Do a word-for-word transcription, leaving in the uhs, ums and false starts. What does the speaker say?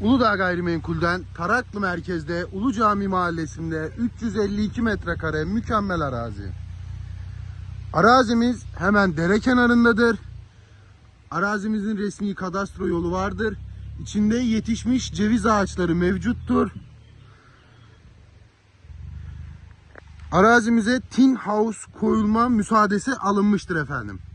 Uludağ Gayrimenkul'den Taraklı merkezde Ulu Cami mahallesinde üç yüz elli iki metrekare mükemmel arazi. Arazimiz hemen dere kenarındadır. Arazimizin resmi kadastro yolu vardır. İçinde yetişmiş ceviz ağaçları mevcuttur. Arazimize tin house koyulma müsaadesi alınmıştır efendim.